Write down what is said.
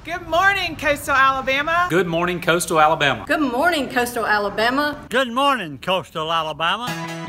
Good morning, Coastal Alabama. Good morning, Coastal Alabama. Good morning, Coastal Alabama. Good morning, Coastal Alabama.